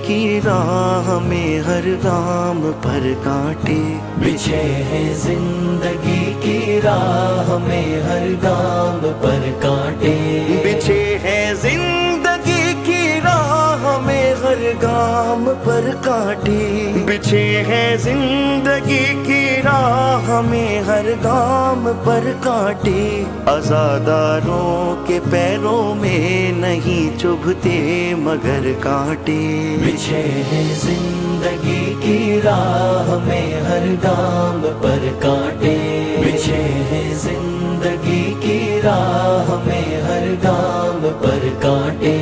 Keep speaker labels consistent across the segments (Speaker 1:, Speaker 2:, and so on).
Speaker 1: کی راہ میں ہر گام پر کانٹے،
Speaker 2: بچھے ہیں زندگی کی راہ میں ہر گام پر کانٹے،
Speaker 1: بچھے ہیں زندگی کی راہ میں ہر گام پر کانٹے، بچھے ہیں زندگی کی راہ میں ہر گام پر کانٹے، عزاداروں کے پیروں میں نہیں چبھتے مگر کانٹے،
Speaker 2: بچھے ہیں زندگی کی راہ میں ہر گام پر کانٹے، بچھے ہیں زندگی کی راہ میں ہر گام پر کانٹے۔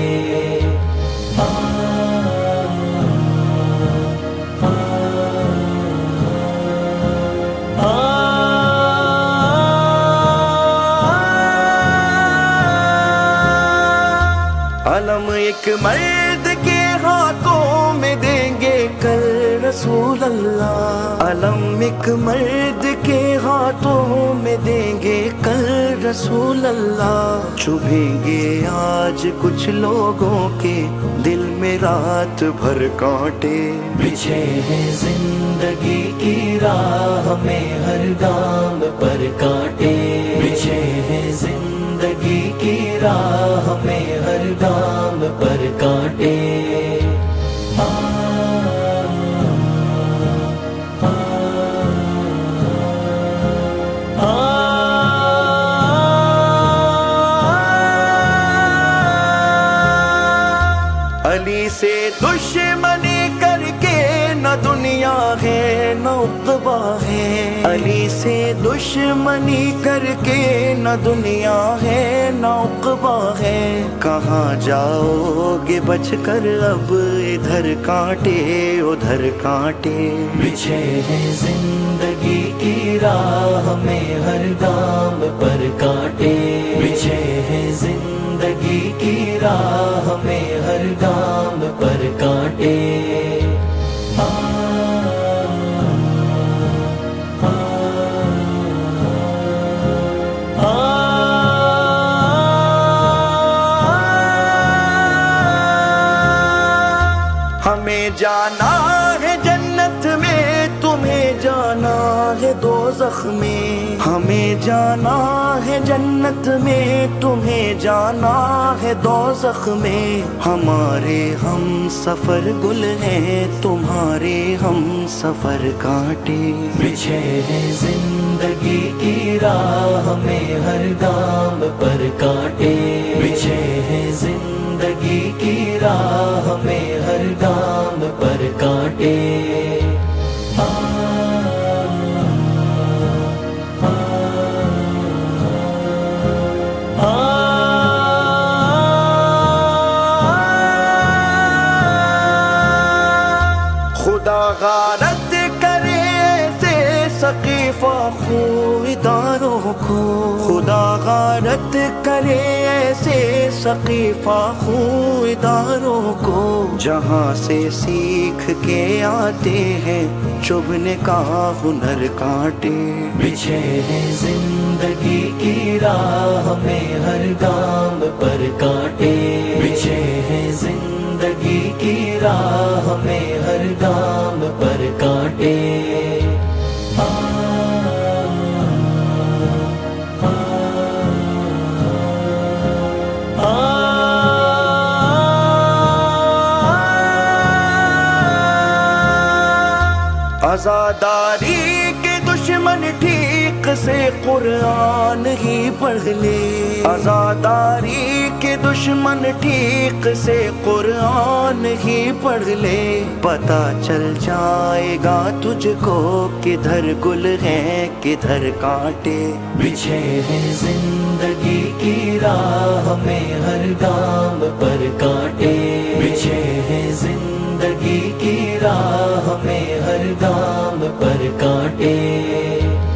Speaker 1: علم ایک مرد کے ہاتھوں میں دیں گے کل رسول اللہ، علم ایک مرد کے ہاتھوں میں دیں گے کل رسول اللہ، چبھیں گے آج کچھ لوگوں کے دل میں رات بھر کانٹے،
Speaker 2: بچھے ہیں زندگی کی راہ میں ہر گام پر کانٹے، بچھے ہیں زندگی کی راہ میں ہر گام پر کانٹے۔
Speaker 1: علی سے دشمنی کر کے نہ دنیا ہے نہ عقبہ ہے، علی سے دشمنی کر کے نہ دنیا ہے نہ عقبہ ہے، کہاں جاؤ گے بچ کر اب ادھر کانٹے ادھر کانٹے،
Speaker 2: بچھے ہیں زندگی کی راہ میں ہر گام پر کانٹے، بچھے ہیں زندگی کی راہ میں ہر گام پر کانٹے۔
Speaker 1: ہمیں جانا ہے جنت میں تمہیں جانا ہے دوزخ میں، ہمیں جانا ہے جنت میں تمہیں جانا ہے دوزخ میں، ہمارے ہم سفر گل ہیں تمہارے ہم سفر کانٹے،
Speaker 2: بچھے ہیں زندگی کی راہ میں ہر گام پر کانٹے، بچھے ہیں زندگی کی راہ میں ہر گام پر کانٹے۔
Speaker 1: خدا غارت کرے ایسے سقیفہ خویداروں کو، خدا غارت کرے ایسے سقیفہ خویداروں کو، جہاں سے سیکھ کے آتے ہیں چبھنے کا ہنر کانٹے،
Speaker 2: بچھے ہیں زندگی کی راہ میں ہر گام پر کانٹے، بچھے ہیں زندگی کی راہ میں ہر گام پر کانٹے۔
Speaker 1: عزاداری کے دشمن ٹھیک سے قرآن ہی پڑھ لے، عزاداری کے دشمن ٹھیک سے قرآن ہی پڑھ لے، پتہ چل جائے گا تجھ کو کدھر گل ہیں کدھر کانٹے،
Speaker 2: بچھے ہیں زندگی کی راہ میں ہر گام پر کانٹے، بچھے ہیں زندگی کی راہ میں ہر گام پر کانٹے۔